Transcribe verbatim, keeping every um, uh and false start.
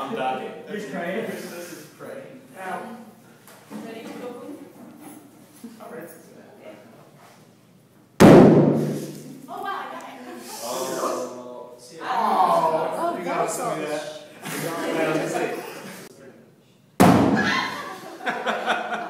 I'm done. Who's praying? This is praying. Ow. Ready to go? I'm ready. Oh wow, I got it. Oh. See, Oh, Oh, you gotta that's see all. that. You gotta see it.